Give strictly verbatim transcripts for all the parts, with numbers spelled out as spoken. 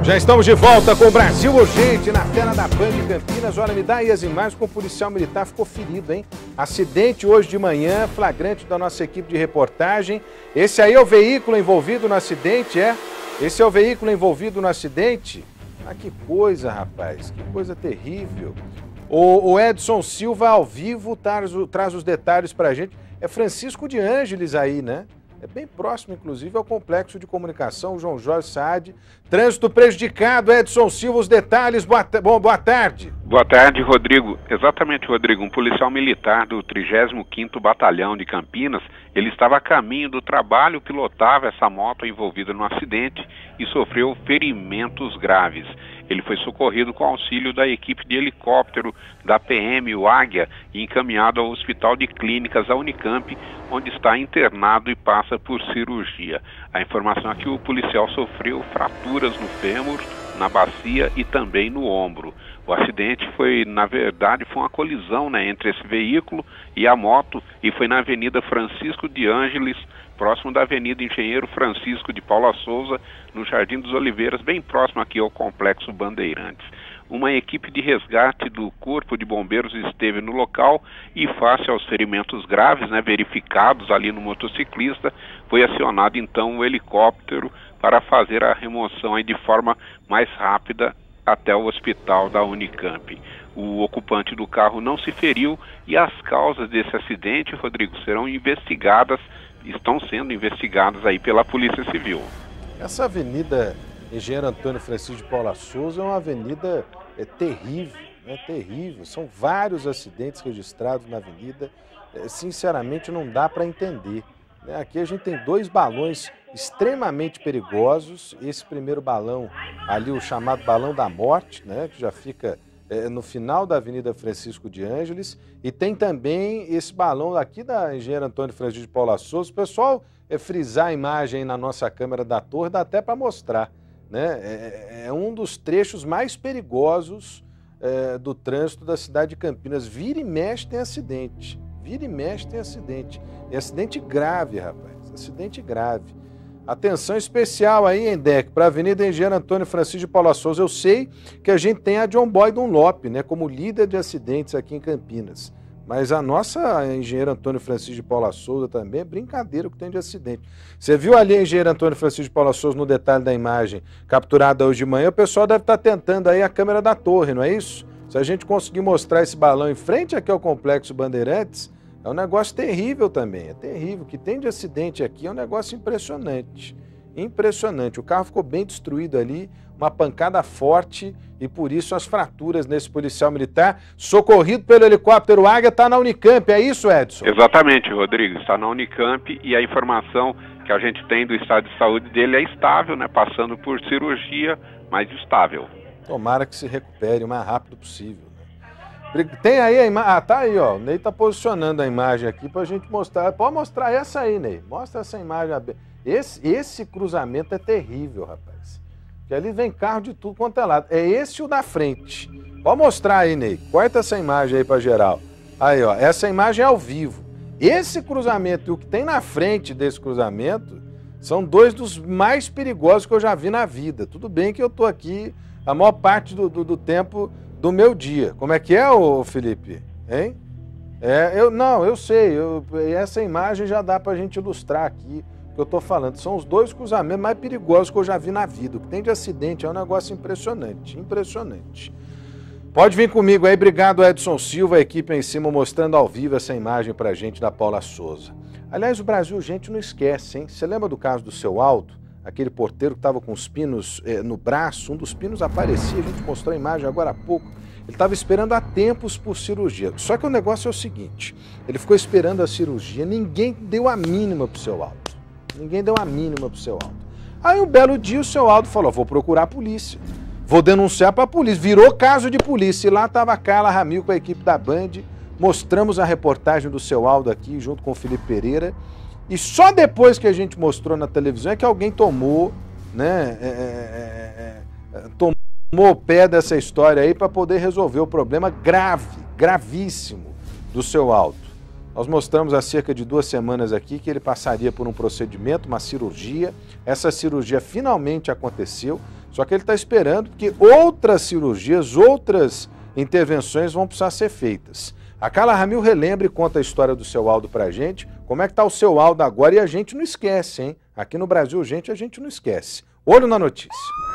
Já estamos de volta com o Brasil Urgente na tela da Band de Campinas. Olha, me dá aí as imagens com o policial militar ficou ferido, hein? Acidente hoje de manhã, flagrante da nossa equipe de reportagem. Esse aí é o veículo envolvido no acidente, é? Esse é o veículo envolvido no acidente? Ah, que coisa, rapaz, que coisa terrível. O, o Edson Silva, ao vivo, traz, traz os detalhes pra gente. É Francisco de Ângeles aí, né? É bem próximo, inclusive, ao complexo de comunicação João Jorge Saad. Trânsito prejudicado, Edson Silva, os detalhes. Boa, bom, boa tarde. Boa tarde, Rodrigo. Exatamente, Rodrigo. Um policial militar do trigésimo quinto Batalhão de Campinas, ele estava a caminho do trabalho, pilotava essa moto envolvida no acidente e sofreu ferimentos graves. Ele foi socorrido com auxílio da equipe de helicóptero da P M, o Águia, e encaminhado ao Hospital de Clínicas, a Unicamp, onde está internado e passa por cirurgia. A informação é que o policial sofreu fraturas no fêmur, na bacia e também no ombro. O acidente foi, na verdade, foi uma colisão, né, entre esse veículo e a moto, e foi na Avenida Francisco de Ângeles, próximo da Avenida Engenheiro Francisco de Paula Souza, no Jardim dos Oliveiras, bem próximo aqui ao Complexo Bandeirantes. Uma equipe de resgate do Corpo de Bombeiros esteve no local e, face aos ferimentos graves, né, verificados ali no motociclista, foi acionado então o helicóptero para fazer a remoção aí de forma mais rápida até o hospital da Unicamp. O ocupante do carro não se feriu e as causas desse acidente, Rodrigo, serão investigadas, estão sendo investigadas aí pela Polícia Civil. Essa avenida Engenheiro Antônio Francisco de Paula Souza é uma avenida é, terrível, é terrível. São vários acidentes registrados na avenida. É, sinceramente, não dá para entender. Né? Aqui a gente tem dois balões extremamente perigosos. Esse primeiro balão, ali o chamado balão da morte, né? Que já fica é, no final da Avenida Francisco de Ângeles. E tem também esse balão aqui da Engenheiro Antônio Francisco de Paula Souza. O pessoal é, frisar a imagem aí na nossa câmera da torre, dá até para mostrar. Né? É, é um dos trechos mais perigosos é, do trânsito da cidade de Campinas. Vira e mexe tem acidente. Vira e mexe tem acidente. E acidente grave, rapaz. Acidente grave. Atenção especial aí, hein, Deck, para a Avenida Engenheiro Antônio Francisco de Paula Souza. Eu sei que a gente tem a John Boy Dunlop, né, como líder de acidentes aqui em Campinas. Mas a nossa Engenheiro Antônio Francisco de Paula Souza também é brincadeira o que tem de acidente. Você viu ali a Engenheiro Antônio Francisco de Paula Souza no detalhe da imagem capturada hoje de manhã? O pessoal deve estar tentando aí a câmera da torre, não é isso? Se a gente conseguir mostrar esse balão em frente aqui ao Complexo Bandeirantes, é um negócio terrível também, é terrível. O que tem de acidente aqui é um negócio impressionante. Impressionante. O carro ficou bem destruído ali, uma pancada forte e por isso as fraturas nesse policial militar, socorrido pelo helicóptero Águia, está na Unicamp, é isso, Edson? Exatamente, Rodrigo, está na Unicamp e a informação que a gente tem do estado de saúde dele é estável, né? Passando por cirurgia, mas estável. Tomara que se recupere o mais rápido possível. Tem aí a imagem, ah, tá aí, ó, o Ney tá posicionando a imagem aqui pra gente mostrar, pode mostrar essa aí, Ney, mostra essa imagem, esse, esse cruzamento é terrível, rapaz, porque ali vem carro de tudo quanto é lado, é esse o da frente, pode mostrar aí, Ney, corta essa imagem aí pra geral, aí, ó, essa imagem é ao vivo, esse cruzamento e o que tem na frente desse cruzamento são dois dos mais perigosos que eu já vi na vida, tudo bem que eu tô aqui a maior parte do, do, do tempo do meu dia. Como é que é, ô Felipe? Hein? É, eu, não, eu sei. Eu, essa imagem já dá pra gente ilustrar aqui o que eu tô falando. São os dois cruzamentos mais perigosos que eu já vi na vida. O que tem de acidente é um negócio impressionante. Impressionante. Pode vir comigo aí. Obrigado, Edson Silva, a equipe aí em cima mostrando ao vivo essa imagem pra gente da Paula Souza. Aliás, o Brasil, gente, não esquece, hein? Você lembra do caso do seu Aldo? Aquele porteiro que estava com os pinos eh, no braço, um dos pinos aparecia, a gente mostrou a imagem agora há pouco. Ele estava esperando há tempos por cirurgia. Só que o negócio é o seguinte, ele ficou esperando a cirurgia, ninguém deu a mínima pro seu Aldo. Ninguém deu a mínima pro seu Aldo. Aí um belo dia o seu Aldo falou, vou procurar a polícia, vou denunciar para a polícia. Virou caso de polícia e lá estava a Carla Ramil com a equipe da Band. Mostramos a reportagem do seu Aldo aqui junto com o Felipe Pereira. E só depois que a gente mostrou na televisão é que alguém tomou, né, é, é, é, tomou o pé dessa história aí para poder resolver o problema grave, gravíssimo do seu Aldo. Nós mostramos há cerca de duas semanas aqui que ele passaria por um procedimento, uma cirurgia. Essa cirurgia finalmente aconteceu, Só que ele está esperando porque outras cirurgias, outras intervenções vão precisar ser feitas. A Carla Ramil relembra e conta a história do seu Aldo pra gente. Como é que tá o seu Aldo agora? E a gente não esquece, hein? Aqui no Brasil, gente, a gente não esquece. Olho na notícia.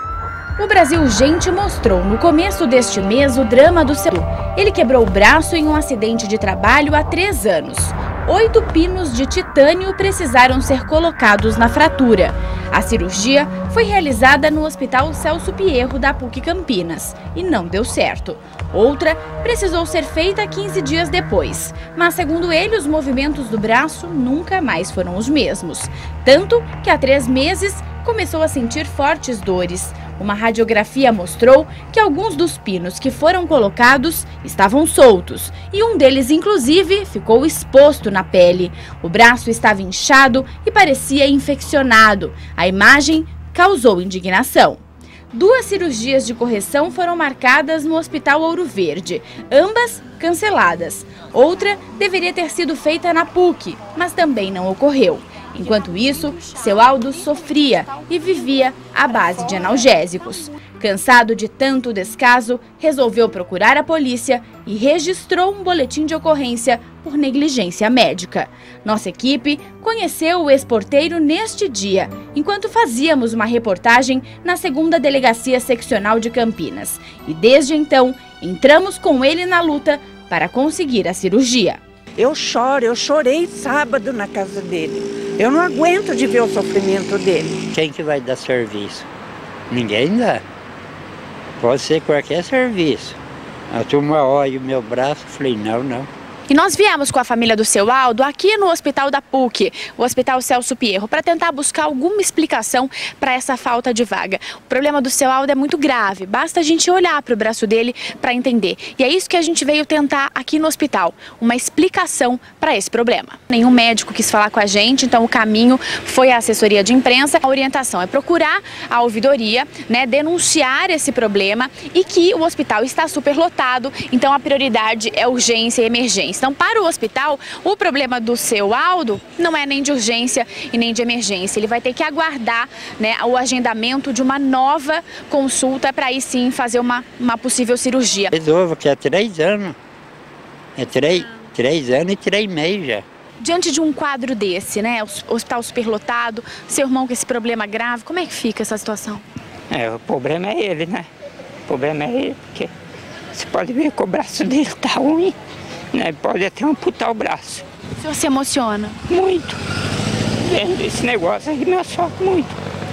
O Brasil Gente mostrou no começo deste mês o drama do seu. Ele quebrou o braço em um acidente de trabalho há três anos. Oito pinos de titânio precisaram ser colocados na fratura. A cirurgia foi realizada no Hospital Celso Pierro da PUC Campinas e não deu certo. Outra precisou ser feita quinze dias depois, mas segundo ele, os movimentos do braço nunca mais foram os mesmos. Tanto que há três meses começou a sentir fortes dores. Uma radiografia mostrou que alguns dos pinos que foram colocados estavam soltos e um deles, inclusive, ficou exposto na pele. O braço estava inchado e parecia infeccionado. A imagem causou indignação. Duas cirurgias de correção foram marcadas no Hospital Ouro Verde, ambas canceladas. Outra deveria ter sido feita na PUC, mas também não ocorreu. Enquanto isso, seu Aldo sofria e vivia à base de analgésicos. Cansado de tanto descaso, resolveu procurar a polícia e registrou um boletim de ocorrência por negligência médica. Nossa equipe conheceu o ex-porteiro neste dia, enquanto fazíamos uma reportagem na segunda Delegacia Seccional de Campinas. E desde então, entramos com ele na luta para conseguir a cirurgia. Eu choro, eu chorei sábado na casa dele. Eu não aguento de ver o sofrimento dele. Quem que vai dar serviço? Ninguém dá. Pode ser qualquer serviço. A turma olha o meu braço e falei, não, não. E nós viemos com a família do seu Aldo aqui no Hospital da PUC, o Hospital Celso Pierro, para tentar buscar alguma explicação para essa falta de vaga. O problema do seu Aldo é muito grave, basta a gente olhar para o braço dele para entender. E é isso que a gente veio tentar aqui no hospital, uma explicação para esse problema. Nenhum médico quis falar com a gente, então o caminho foi a assessoria de imprensa. A orientação é procurar a ouvidoria, né, denunciar esse problema e que o hospital está superlotado, então a prioridade é urgência e emergência. Então, para o hospital, o problema do seu Aldo não é nem de urgência e nem de emergência. Ele vai ter que aguardar, né, o agendamento de uma nova consulta para aí sim fazer uma, uma possível cirurgia. Resolvo que é três anos. É três, três anos e três meses já. Diante de um quadro desse, né, o hospital superlotado, seu irmão com esse problema grave, como é que fica essa situação? É, o problema é ele, né? O problema é ele, porque você pode ver que o braço dele tá ruim. Né? Pode até amputar o braço. O senhor se emociona? Muito. Vendo esse negócio aí me sofre muito.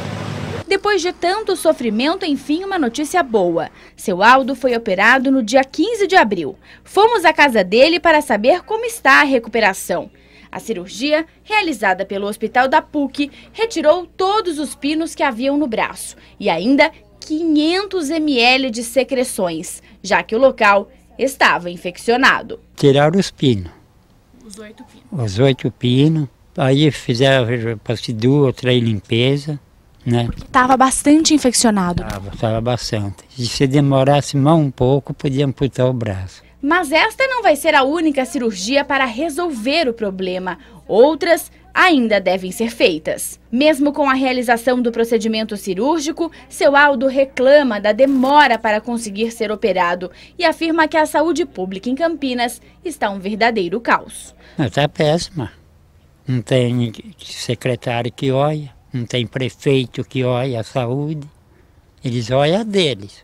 Depois de tanto sofrimento, enfim, uma notícia boa. Seu Aldo foi operado no dia quinze de abril. Fomos à casa dele para saber como está a recuperação. A cirurgia, realizada pelo Hospital da PUC, retirou todos os pinos que haviam no braço e ainda quinhentos mililitros de secreções, já que o local estava infeccionado. Tiraram os pinos. Os oito pinos. Os oito pinos. Aí fizeram duas ou três limpezas, né? Estava bastante infeccionado. Estava, estava bastante. E se demorasse mais um pouco, podia amputar o braço. Mas esta não vai ser a única cirurgia para resolver o problema. Outras ainda devem ser feitas. Mesmo com a realização do procedimento cirúrgico, seu Aldo reclama da demora para conseguir ser operado e afirma que a saúde pública em Campinas está um verdadeiro caos. Está péssima. Não tem secretário que olha, não tem prefeito que olha a saúde. Eles olham a deles.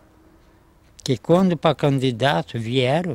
Que quando para candidato vieram,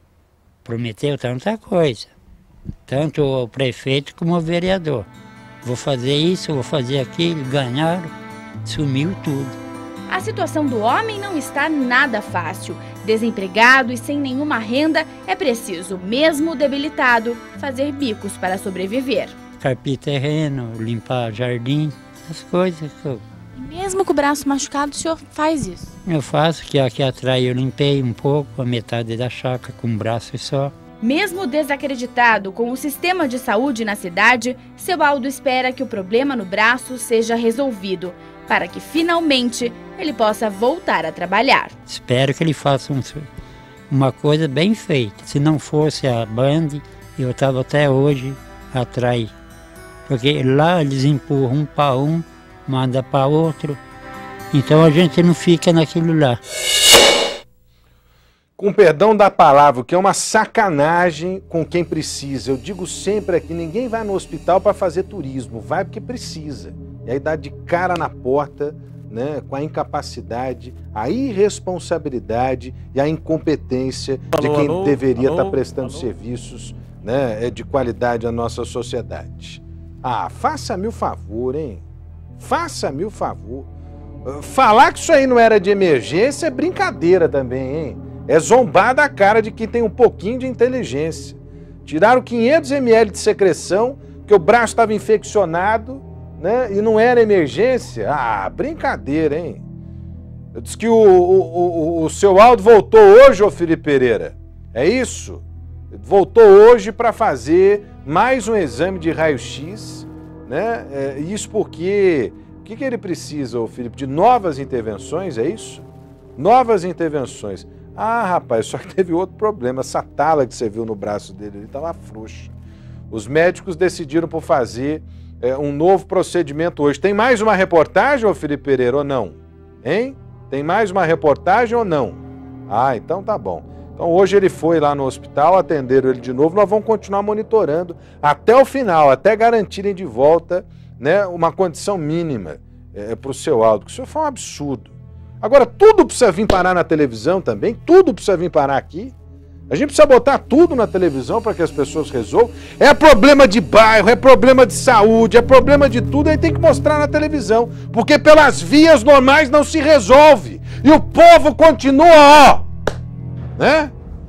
prometeu tanta coisa. Tanto o prefeito como o vereador. Vou fazer isso, vou fazer aquilo, ganharam, sumiu tudo. A situação do homem não está nada fácil. Desempregado e sem nenhuma renda, é preciso, mesmo debilitado, fazer bicos para sobreviver. Carpir terreno, limpar jardim, essas coisas. Eu... Mesmo com o braço machucado, o senhor faz isso? Eu faço, que aqui atrás eu limpei um pouco, a metade da chácara com um braço só. Mesmo desacreditado com o sistema de saúde na cidade, seu Aldo espera que o problema no braço seja resolvido, para que finalmente ele possa voltar a trabalhar. Espero que ele faça um, uma coisa bem feita. Se não fosse a Band, eu estava até hoje atrás. Porque lá eles empurram um para um, manda para outro. Então a gente não fica naquilo lá. Com perdão da palavra, que é uma sacanagem com quem precisa. Eu digo sempre aqui, ninguém vai no hospital para fazer turismo, vai porque precisa. E aí dá de cara na porta, né, com a incapacidade, a irresponsabilidade e a incompetência alô, de quem alô, deveria alô, estar prestando alô. serviços, né, de qualidade à nossa sociedade. Ah, faça-me o favor, hein? Faça-me o favor. Falar que isso aí não era de emergência é brincadeira também, hein? É zombar da cara de quem tem um pouquinho de inteligência. Tiraram quinhentos mililitros de secreção, que o braço estava infeccionado, né? E não era emergência. Ah, brincadeira, hein? Eu disse que o, o, o, o seu Aldo voltou hoje, ô Felipe Pereira. É isso? Ele voltou hoje para fazer mais um exame de raio-x, né? É, isso porque... O que, que ele precisa, ô Felipe? De novas intervenções, é isso? Novas intervenções. Ah, rapaz, só que teve outro problema. Essa tala que você viu no braço dele, ele estava frouxa. Os médicos decidiram por fazer é, um novo procedimento hoje. Tem mais uma reportagem, ô Felipe Pereira, ou não? Hein? Tem mais uma reportagem ou não? Ah, então tá bom. Então hoje ele foi lá no hospital, atenderam ele de novo. Nós vamos continuar monitorando até o final, até garantirem de volta, né, uma condição mínima é, para o seu Aldo. Que isso foi um absurdo. Agora, tudo precisa vir parar na televisão também, tudo precisa vir parar aqui. A gente precisa botar tudo na televisão para que as pessoas resolvam. É problema de bairro, é problema de saúde, é problema de tudo, aí tem que mostrar na televisão. Porque pelas vias normais não se resolve. E o povo continua, ó, né?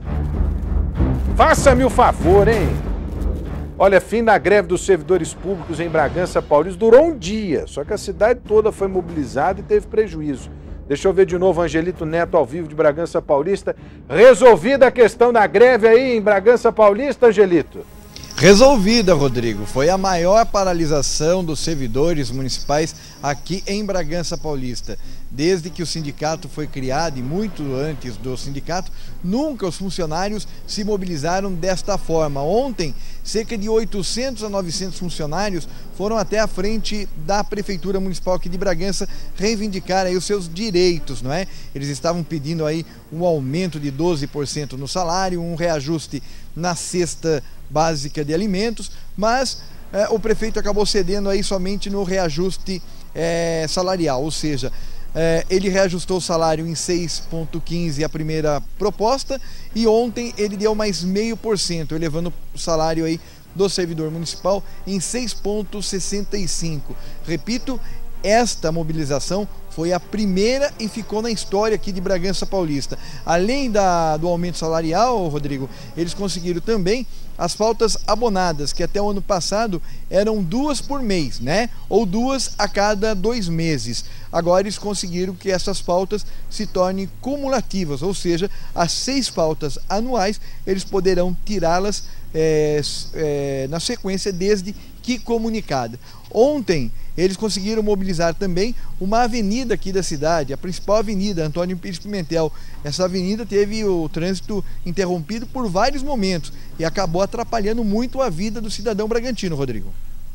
Faça-me o favor, hein? Olha, fim da greve dos servidores públicos em Bragança Paulista durou um dia, só que a cidade toda foi mobilizada e teve prejuízo. Deixa eu ver de novo Angelito Neto ao vivo de Bragança Paulista. Resolvida a questão da greve aí em Bragança Paulista, Angelito? Resolvida, Rodrigo. Foi a maior paralisação dos servidores municipais aqui em Bragança Paulista. Desde que o sindicato foi criado e muito antes do sindicato, nunca os funcionários se mobilizaram desta forma. Ontem, cerca de oitocentos a novecentos funcionários foram até a frente da Prefeitura Municipal aqui de Bragança reivindicar aí os seus direitos, não é? Eles estavam pedindo aí um aumento de doze por cento no salário, um reajuste na cesta básica de alimentos, mas é, o prefeito acabou cedendo aí somente no reajuste é, salarial, ou seja, é, ele reajustou o salário em seis vírgula quinze a primeira proposta e ontem ele deu mais meio por cento, elevando o salário aí do servidor municipal em seis vírgula sessenta e cinco. Repito, esta mobilização foi a primeira e ficou na história aqui de Bragança Paulista. Além da, do aumento salarial, Rodrigo, eles conseguiram também as faltas abonadas, que até o ano passado eram duas por mês, né? Ou duas a cada dois meses. Agora eles conseguiram que essas faltas se tornem cumulativas, ou seja, as seis faltas anuais, eles poderão tirá-las é, é, na sequência desde que comunicada. Ontem eles conseguiram mobilizar também uma avenida aqui da cidade, a principal avenida, Antônio Pires Pimentel. Essa avenida teve o trânsito interrompido por vários momentos e acabou atrapalhando muito a vida do cidadão bragantino, Rodrigo.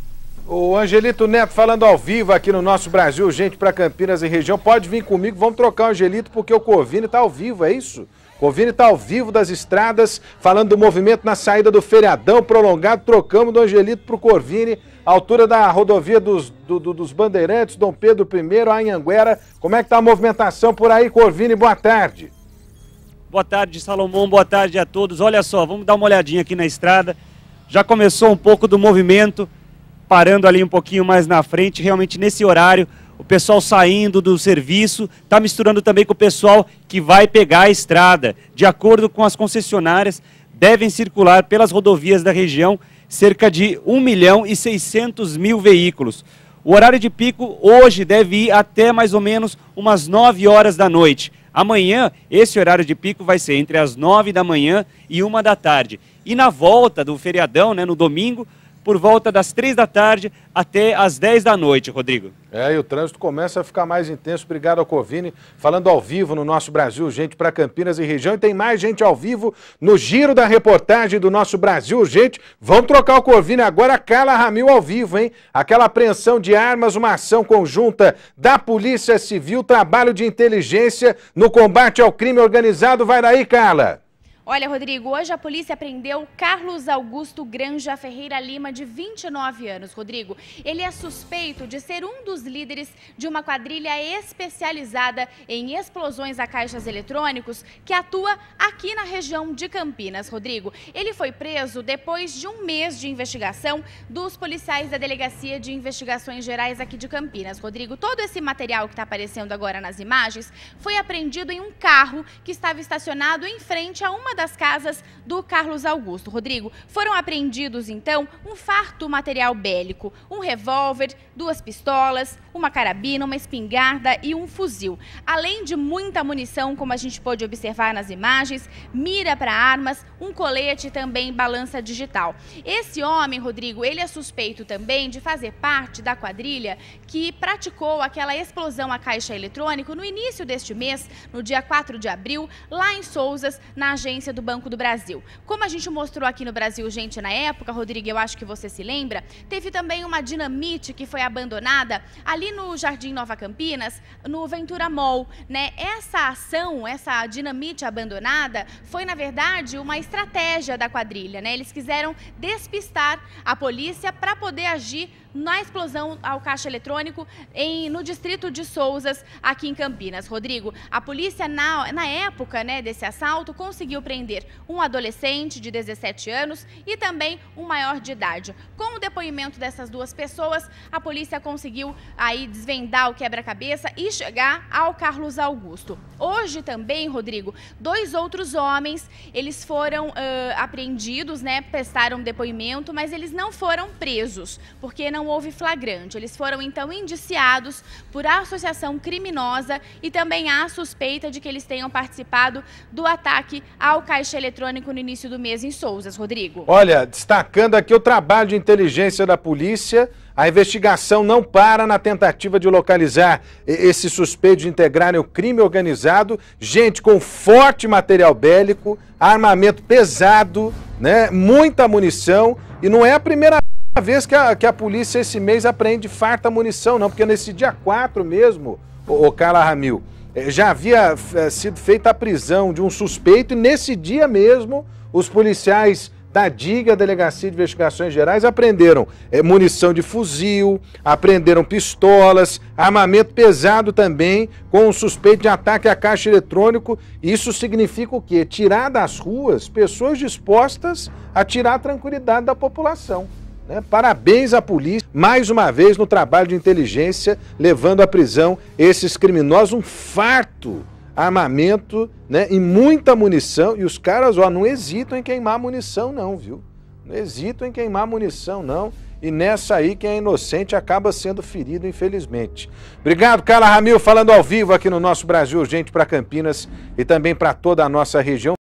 O Angelito Neto falando ao vivo aqui no nosso Brasil, gente para Campinas e região, pode vir comigo, vamos trocar o Angelito porque o Corvini está ao vivo, é isso? O Corvini está ao vivo das estradas, falando do movimento na saída do feriadão prolongado, trocamos do Angelito para o Corvini, altura da rodovia dos, do, do, dos Bandeirantes, Dom Pedro I, Anhanguera. Como é que está a movimentação por aí, Corvini? Boa tarde. Boa tarde, Salomão, boa tarde a todos. Olha só, vamos dar uma olhadinha aqui na estrada. Já começou um pouco do movimento, parando ali um pouquinho mais na frente, realmente nesse horário, o pessoal saindo do serviço, está misturando também com o pessoal que vai pegar a estrada. De acordo com as concessionárias, devem circular pelas rodovias da região cerca de um milhão e seiscentos mil veículos. O horário de pico hoje deve ir até mais ou menos umas nove horas da noite. Amanhã, esse horário de pico vai ser entre as nove da manhã e uma da tarde. E na volta do feriadão, né, no domingo, por volta das três da tarde até as dez da noite, Rodrigo. É, e o trânsito começa a ficar mais intenso. Obrigado ao Covini, falando ao vivo no nosso Brasil Urgente para Campinas e região. E tem mais gente ao vivo no giro da reportagem do nosso Brasil Urgente. Vamos trocar o Covini agora, Carla Ramil ao vivo, hein? Aquela apreensão de armas, uma ação conjunta da Polícia Civil, trabalho de inteligência no combate ao crime organizado. Vai daí, Carla. Olha, Rodrigo, hoje a polícia prendeu Carlos Augusto Granja Ferreira Lima, de vinte e nove anos. Rodrigo, ele é suspeito de ser um dos líderes de uma quadrilha especializada em explosões a caixas eletrônicos que atua aqui na região de Campinas. Rodrigo, ele foi preso depois de um mês de investigação dos policiais da Delegacia de Investigações Gerais aqui de Campinas. Rodrigo, todo esse material que está aparecendo agora nas imagens foi apreendido em um carro que estava estacionado em frente a uma das casas do Carlos Augusto. Rodrigo, foram apreendidos então um farto material bélico, um revólver, duas pistolas, uma carabina, uma espingarda e um fuzil. Além de muita munição, como a gente pôde observar nas imagens, mira para armas, um colete e também balança digital. Esse homem, Rodrigo, ele é suspeito também de fazer parte da quadrilha que praticou aquela explosão a caixa eletrônico no início deste mês, no dia quatro de abril, lá em Souzas, na agência do Banco do Brasil. Como a gente mostrou aqui no Brasil Urgente na época, Rodrigo, eu acho que você se lembra, teve também uma dinamite que foi abandonada ali no Jardim Nova Campinas, no Ventura Mall, né? Essa ação, essa dinamite abandonada, foi na verdade uma estratégia da quadrilha, né? Eles quiseram despistar a polícia para poder agir na explosão ao caixa eletrônico em, no distrito de Souzas, aqui em Campinas. Rodrigo, a polícia na, na época, né, desse assalto conseguiu prender um adolescente de dezessete anos e também um maior de idade. Com o depoimento dessas duas pessoas, a polícia conseguiu aí desvendar o quebra-cabeça e chegar ao Carlos Augusto. Hoje também, Rodrigo, dois outros homens, eles foram uh, apreendidos, né, prestaram depoimento, mas eles não foram presos, porque não Não houve flagrante. Eles foram então indiciados por associação criminosa e também há suspeita de que eles tenham participado do ataque ao caixa eletrônico no início do mês em Souzas, Rodrigo. Olha, destacando aqui o trabalho de inteligência da polícia, a investigação não para na tentativa de localizar esse suspeito de integrarem o crime organizado, gente com forte material bélico, armamento pesado, né, muita munição, e não é a primeira Uma vez que a, que a polícia esse mês apreende farta munição, não, porque nesse dia quatro mesmo, o, o Carla Ramil, já havia é, sido feita a prisão de um suspeito e nesse dia mesmo os policiais da D I G, a Delegacia de Investigações Gerais, apreenderam é, munição de fuzil, apreenderam pistolas, armamento pesado também, com um suspeito de ataque a caixa eletrônico. Isso significa o quê? Tirar das ruas pessoas dispostas a tirar a tranquilidade da população. Parabéns à polícia, mais uma vez no trabalho de inteligência, levando à prisão esses criminosos, um farto armamento, né, e muita munição, e os caras, ó, não hesitam em queimar munição não, viu? Não hesitam em queimar munição não, e nessa aí quem é inocente acaba sendo ferido, infelizmente. Obrigado, Carla Ramil, falando ao vivo aqui no nosso Brasil Urgente para Campinas e também para toda a nossa região.